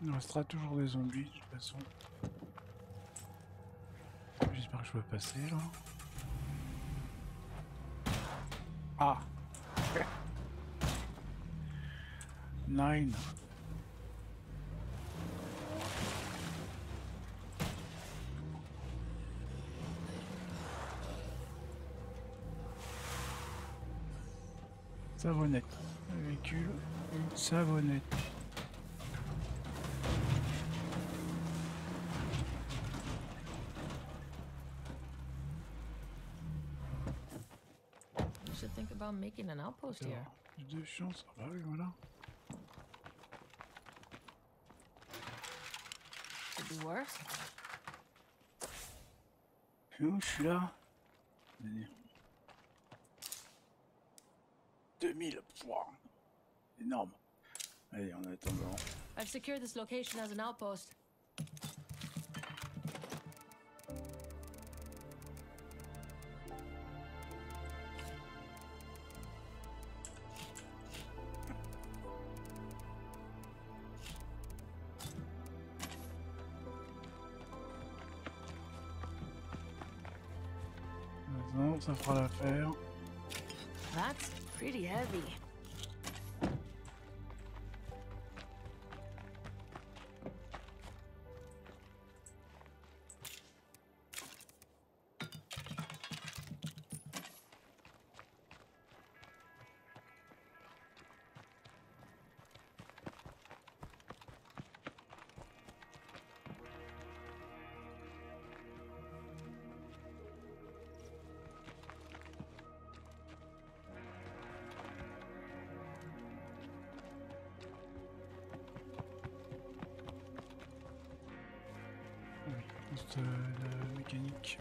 Il restera toujours des zombies de toute façon. J'espère que je peux passer là. Ah. 9. Savonnette. Le véhicule, une savonnette. You should think about making an outpost here. Plus de chance. Ah bah oui, voilà. Could be worse. Où je suis là. 2000. Pouah. Énorme. Allez, en attendant. I've secured this location as an outpost. Non, ça fera l'affaire. That's pretty heavy. Poste de mécanique.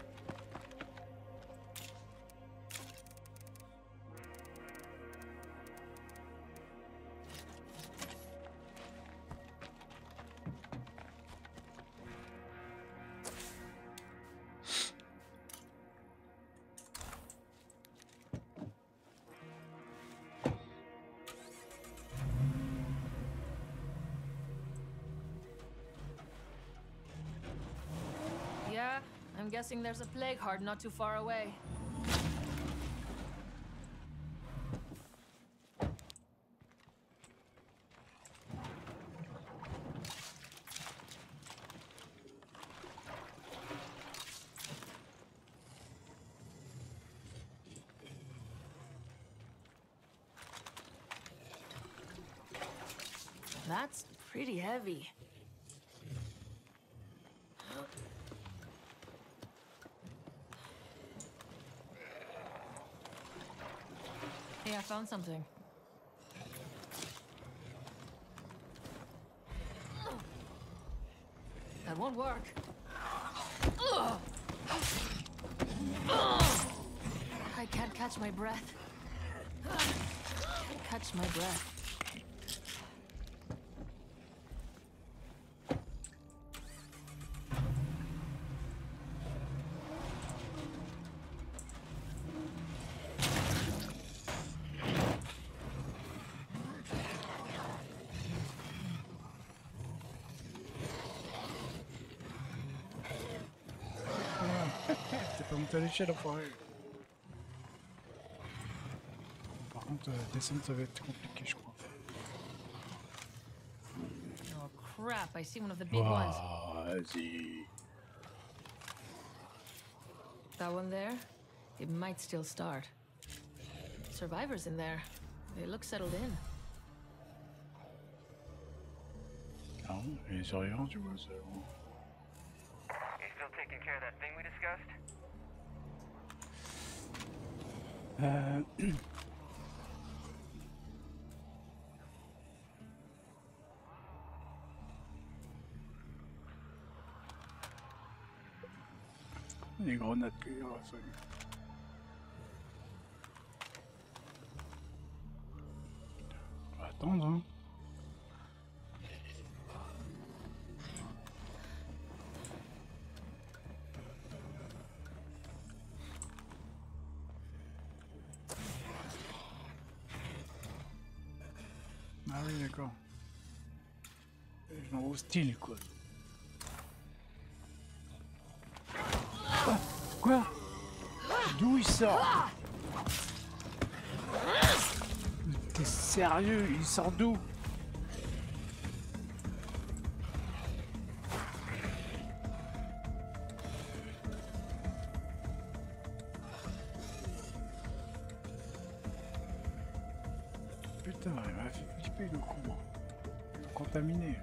Yeah, I'm guessing there's a plague heart not too far away. That's pretty heavy. Hey, I found something. That won't work. I can't catch my breath. Can't catch my breath. T'es pas monté à l'échelle, enfoiré. Par contre, descendre, ça va être compliqué, je crois. Oh crap, I see one of the big ones. Vas-y. That one there? It might still start. Survivors in there. They look settled in. Ah bon, les survivants, tu vois, c'est bon. You still taking care of that thing we discussed? Les grenades qu'il aurait fallu. On va attendre, hein. Ah oui, d'accord. gens hostiles quoi. Quoi? D'où il sort? T'es sérieux? Il sort d'où? Putain, il m'a fait flipper le con. Contaminé.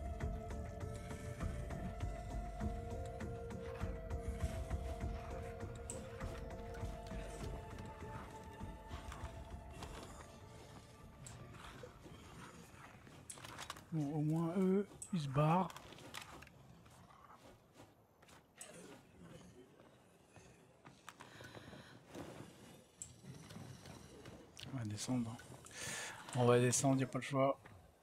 Bon, au moins eux, ils se barrent. On va descendre. On va descendre, y a pas le choix.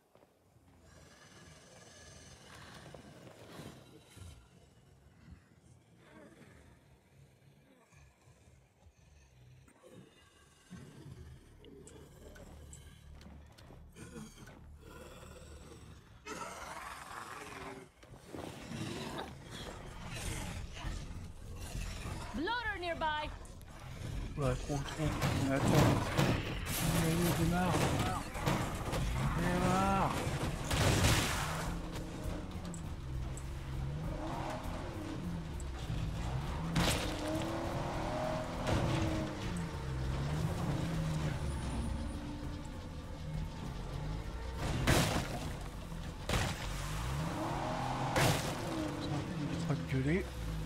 Bloater nearby. Ouais, trop. On attend. Allez, démarre. Démarre. Il est en train de gueuler.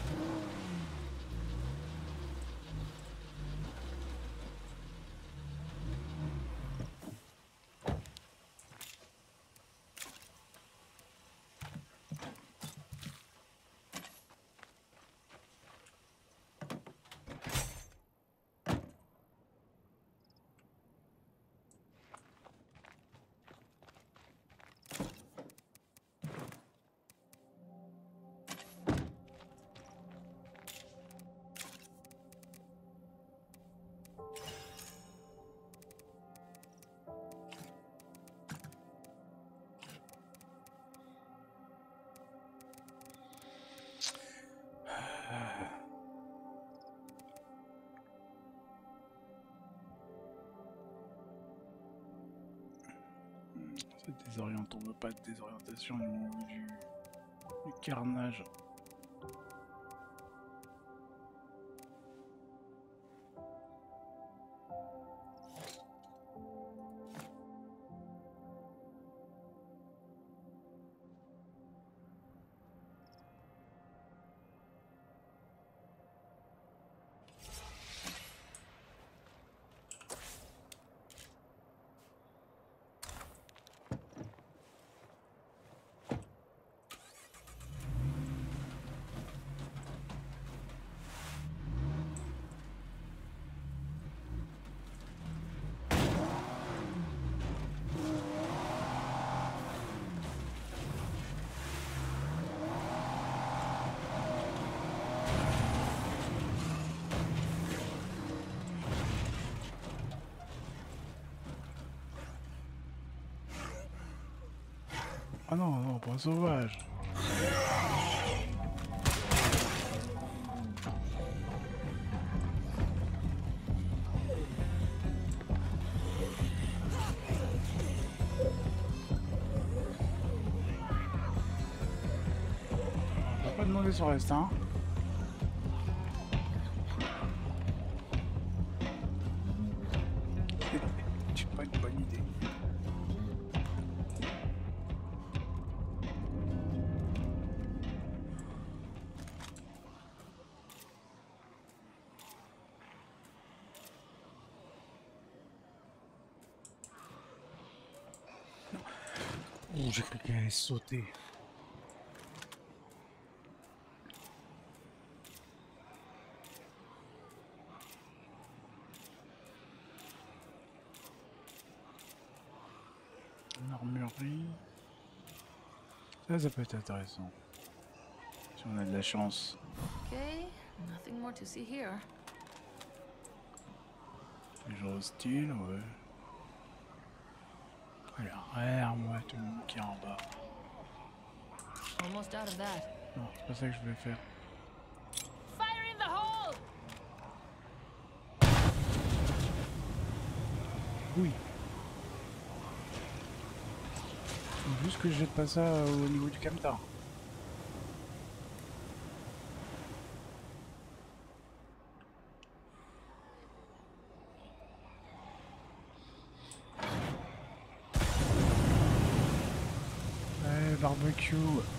C'est désorientant, on veut pas de désorientation au niveau du carnage. Ah non, non, pas sauvage. On va pas demander son reste, hein. C'est pas une bonne idée. Oh, j'ai cru qu'elle allait sauter. Une armurerie. Ça peut être intéressant. Si on a de la chance. Okay, nothing more to see here. Les gens hostiles, ouais. Alors, regarde-moi tout le monde qui est en bas. Almost out of that. Non, c'est pas ça que je voulais faire. Fire in the hole! Oui. Faut juste que je jette pas ça au niveau du camtar. Ouais, barbecue.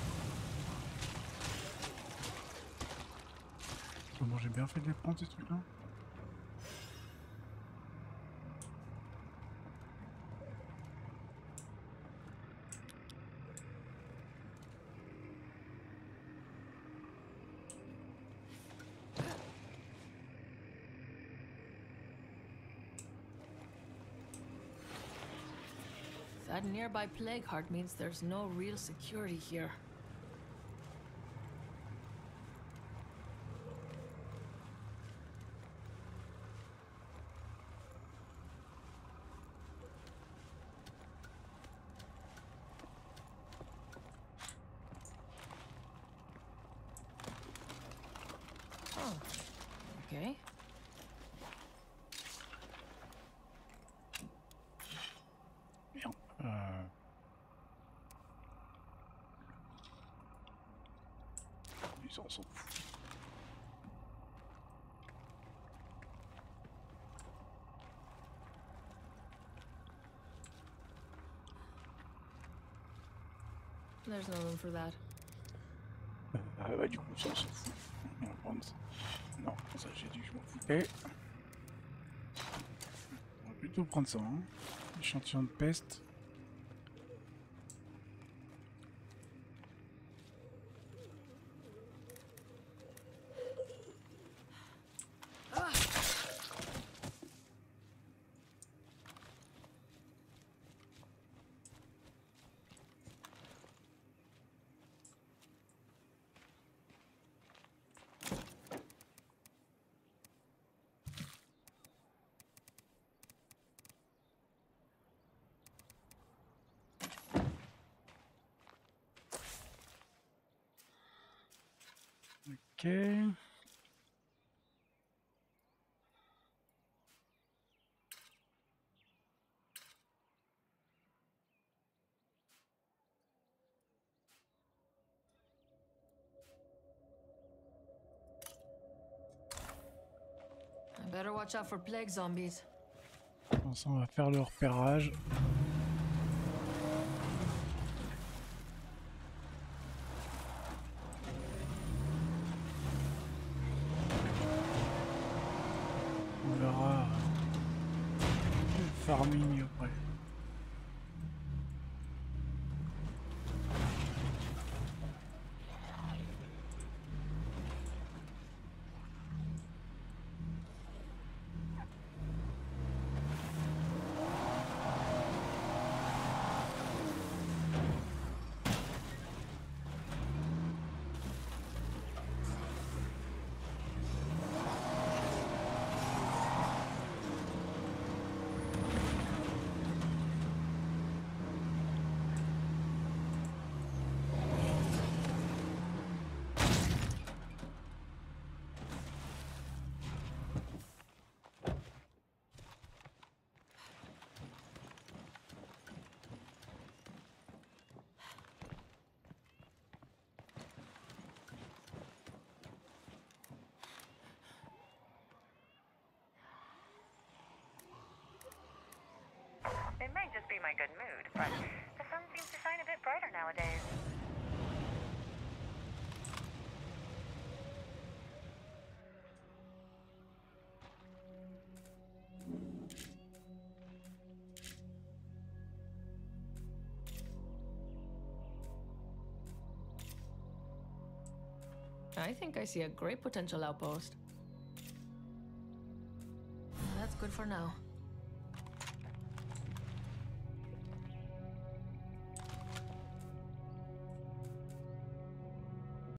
Comment j'ai bien fait de les prendre ces trucs-là? That nearby plague heart means there's no real security here. Oh, okay. Merde. Ils s'en sont fous. There's no room for that. Bah du coup, ça on s'en fout. On va prendre ça. Non, ça j'ai dit que je m'en foutais. On va plutôt prendre ça, hein. Échantillon de peste. Ok. I better watch out for plague zombies. Bon, ça, on va faire le repérage. On verra le farming après. It might just be my good mood, but the sun seems to shine a bit brighter nowadays. I think I see a great potential outpost. That's good for now.